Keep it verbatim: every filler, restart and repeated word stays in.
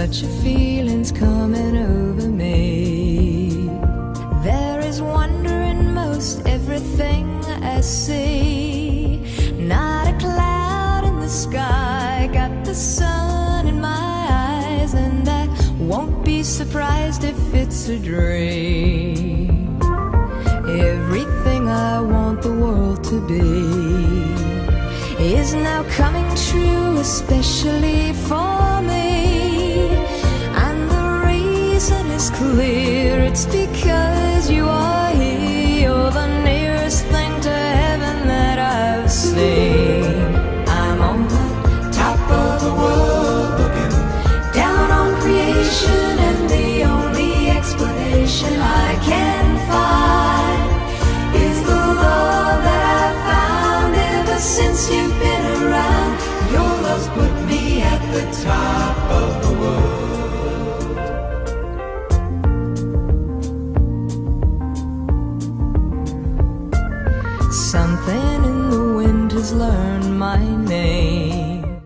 such a feeling's coming over me. There is wonder in most everything I see. Not a cloud in the sky, got the sun in my eyes, and I won't be surprised if it's a dream. Everything I want the world to be is now coming true, especially for me. And the reason is clear, it's because you are here. You're the nearest thing to heaven that I've seen. I'm on the top of the world, looking down on creation, and the only explanation I can find is the love that I've found ever since you've been around. Your love's put me at the top of the world. Something in the wind has learned my name.